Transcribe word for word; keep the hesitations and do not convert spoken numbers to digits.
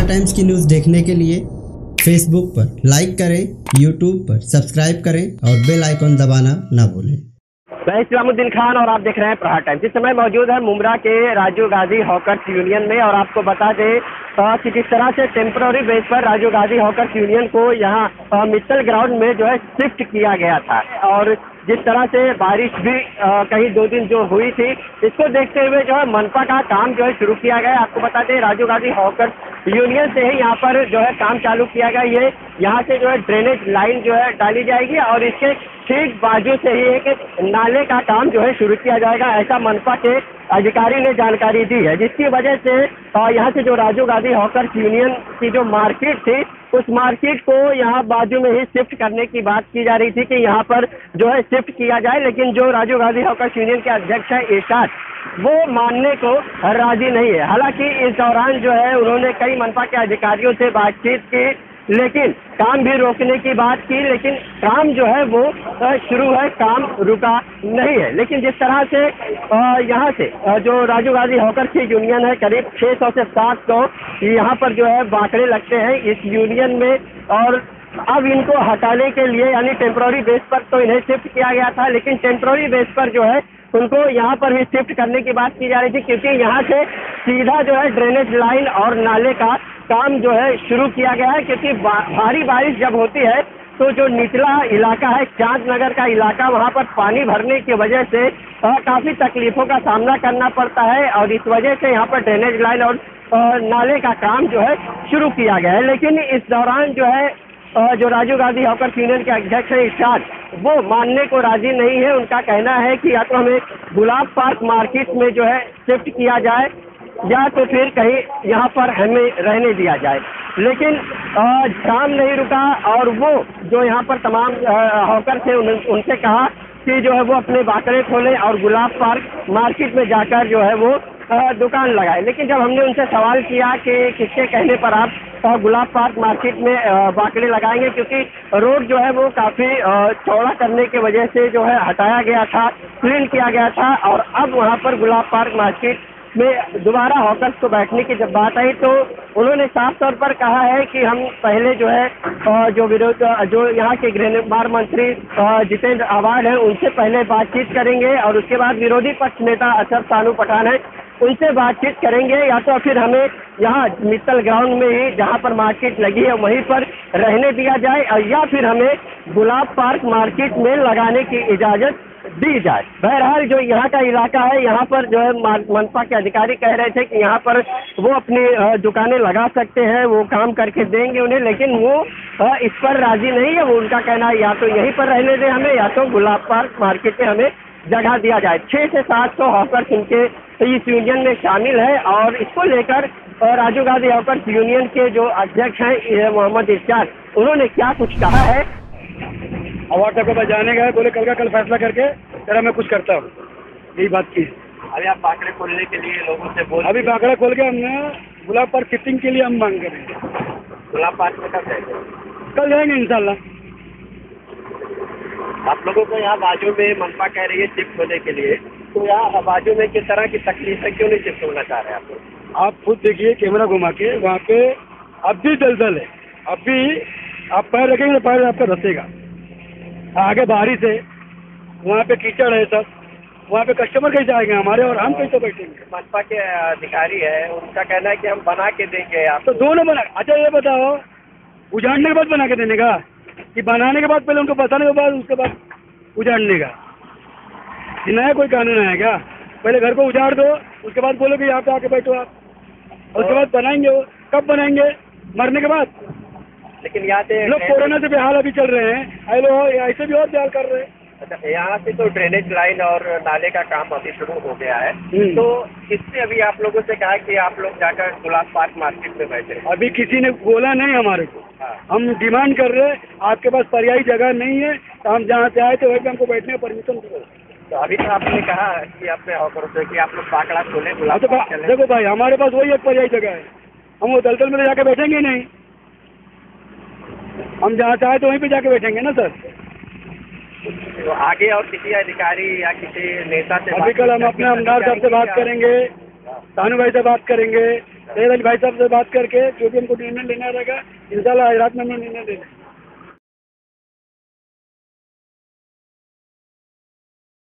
प्रहार टाइम्स की न्यूज़ देखने के लिए फेसबुक पर लाइक करें, यूट्यूब पर सब्सक्राइब करें और बेल आइकन दबाना ना भूलें। मैं इस्लामुद्दीन खान और आप देख रहे हैं प्रहार टाइम्स। इस समय मौजूद है मुमरा के राजीव गांधी हॉकर्स यूनियन में और आपको बता दें कि जिस तरह से टेम्पररी बेस पर राजीव गांधी हॉकर्स यूनियन को यहाँ मित्तल ग्राउंड में जो है शिफ्ट किया गया था और जिस तरह से बारिश भी आ, कहीं दो दिन जो हुई थी, इसको देखते हुए जो है मनपा का काम जो है शुरू किया गया। आपको बता दें राजीव गांधी हॉकर्स यूनियन से ही यहाँ पर जो है काम चालू किया गया। ये यहाँ से जो है ड्रेनेज लाइन जो है डाली जाएगी और इसके ठीक बाजू से ही एक नाले का काम जो है शुरू किया जाएगा, ऐसा मनपा के अधिकारी ने जानकारी दी है। जिसकी वजह से यहाँ से जो राजीव गांधी हॉकर्स यूनियन की जो मार्केट थी, उस मार्केट को यहाँ बाजू में ही शिफ्ट करने की बात की जा रही थी कि यहाँ पर जो है शिफ्ट किया जाए, लेकिन जो राजीव गांधी हॉकर्स यूनियन के अध्यक्ष है इरशाद, वो मानने को राजी नहीं है। हालांकि इस दौरान जो है उन्होंने कई मनपा के अधिकारियों से बातचीत की, लेकिन काम भी रोकने की बात की, लेकिन काम जो है वो शुरू है, काम रुका नहीं है। लेकिन जिस तरह से यहाँ से जो राजीव गांधी हॉकर्स की यूनियन है, करीब छह सौ से सात सौ यहाँ पर जो है बाकड़े लगते हैं इस यूनियन में, और अब इनको हटाने के लिए यानी टेम्पररी बेस पर तो इन्हें शिफ्ट किया गया था, लेकिन टेम्पररी बेस पर जो है उनको यहाँ पर भी शिफ्ट करने की बात की जा रही थी, क्योंकि यहाँ से सीधा जो है ड्रेनेज लाइन और नाले का काम जो है शुरू किया गया है। क्योंकि भारी बारिश जब होती है तो जो निचला इलाका है चांद नगर का इलाका, वहाँ पर पानी भरने की वजह से काफ़ी तकलीफों का सामना करना पड़ता है और इस वजह से यहाँ पर ड्रेनेज लाइन और नाले का काम जो है शुरू किया गया है। लेकिन इस दौरान जो है जो राजीव गांधी हॉकर्स यूनियन के अध्यक्ष है इरशाद, वो मानने को राजी नहीं है। उनका कहना है कि या तो हमें गुलाब पार्क मार्केट में जो है शिफ्ट किया जाए या तो फिर कहीं यहाँ पर हमें रहने दिया जाए। लेकिन काम नहीं रुका और वो जो यहाँ पर तमाम हॉकर्स हैं उन, उनसे कहा कि जो है वो अपने बाकड़े खोलें और गुलाब पार्क मार्केट में जाकर जो है वो दुकान लगाए। लेकिन जब हमने उनसे सवाल किया कि किसके कहने पर आप गुलाब पार्क मार्केट में बाकड़े लगाएंगे, क्योंकि रोड जो है वो काफ़ी चौड़ा करने की वजह से जो है हटाया गया था, क्लीन किया गया था, और अब वहाँ पर गुलाब पार्क मार्केट में दोबारा हॉकर्स को बैठने की जब बात आई तो उन्होंने साफ तौर पर कहा है कि हम पहले जो है जो विरोध जो यहाँ के गृह निर्माण मंत्री जितेंद्र आवाड हैं उनसे पहले बातचीत करेंगे और उसके बाद विरोधी पक्ष नेता अशरफ सानू पठान है उनसे बातचीत करेंगे, या तो फिर हमें यहाँ मित्तल ग्राउंड में ही जहाँ पर मार्केट लगी है वहीं पर रहने दिया जाए, और या फिर हमें गुलाब पार्क मार्केट में लगाने की इजाज़त दी जाए। बहरहाल जो यहाँ का इलाका है, यहाँ पर जो है मनपा के अधिकारी कह रहे थे कि यहाँ पर वो अपनी दुकानें लगा सकते हैं, वो काम करके देंगे उन्हें, लेकिन वो इस पर राजी नहीं है। वो उनका कहना है या तो यहीं पर रहने दें हमें, या तो गुलाब पार्क मार्केट में हमें जगह दिया जाए। छः से सात सौ हॉकर्स इनके इस यूनियन में शामिल है और इसको लेकर राजीव गांधी हॉकर्स यूनियन के जो अध्यक्ष हैं मोहम्मद इरशाद, उन्होंने क्या कुछ कहा है। अवार्ड तक को बजाने गए, बोले कल का कल फैसला करके तेरा मैं कुछ करता हूँ, यही बात की। अभी आप बाकड़े खोलने के लिए लोगों से बोल अभी बाकड़ा खोल के हमने गुलाब पार्क शिफ्टिंग के लिए हम मांग करेंगे। गुलाब पार्क में कब जाएंगे? कल जाएंगे इंशाल्लाह। आप लोगों को यहाँ बाजू में मनपा कह रही है शिफ्ट होने के लिए, तो यहाँ बाजू में किस तरह की तकलीफ है, क्यों नहीं शिफ्ट होना चाह रहे हैं आप लोग? आप खुद देखिए कैमरा घुमा के, वहाँ पे अब भी दलदल है, अब भी आप पैर रखेंगे तो पैर आपका धसेगा। आगे बारिश है, वहाँ पे कीचड़ है सब, वहाँ पे कस्टमर कैसे आएंगे हमारे और हम कैसे बैठेंगे? मनपा के अधिकारी है, उनका कहना है कि हम बना के देंगे। आप तो दोनों बना। अच्छा ये बताओ, उजाड़ने के बाद बना के देने का कि बनाने के बाद पहले उनको बताने के बाद उसके बाद उजाड़ने का? नया कोई कानून है क्या? पहले घर को उजाड़ दो, उसके बाद बोलो कि यहाँ पे आके बैठो आप, और उसके बाद बनाएंगे। वो कब बनाएंगे? मरने के बाद। लेकिन यहाँ से लोग कोरोना से बेहाल अभी चल रहे हैं, हेलो ऐसे भी और बेहाल कर रहे हैं। अच्छा, यहाँ से तो ड्रेनेज लाइन और नाले का काम अभी शुरू हो गया है, तो इससे अभी आप लोगों से कहा कि आप लोग जाकर गुलाब पार्क मार्केट में बैठे। अभी किसी ने बोला नहीं हमारे को। हाँ। हम डिमांड कर रहे हैं, आपके पास पर्यायी जगह नहीं है तो हम जहाँ से आए थे वहीं पे हमको बैठने का परमिशन दो। तो अभी तो आपने कहा कि अपने हॉकर से कि आप लोग बाकड़ा खोले गुलाब तो पार्क चले। देखो भाई, हमारे पास वही एक पर्यायी जगह है, हम वो दलदल में जाके बैठेंगे नहीं, हम जहाँ से आए तो वहीं पे जाके बैठेंगे ना सर। तो आगे और किसी अधिकारी या किसी नेता से अभी कल हम अपने आमदार साहब से बात करेंगे, सानू भाई से बात करेंगे, सैयद अली भाई साहब से बात करके जो भी हमको निर्णय लेना रहेगा इंशाल्लाह आज रात में हम निर्णय ले लेंगे।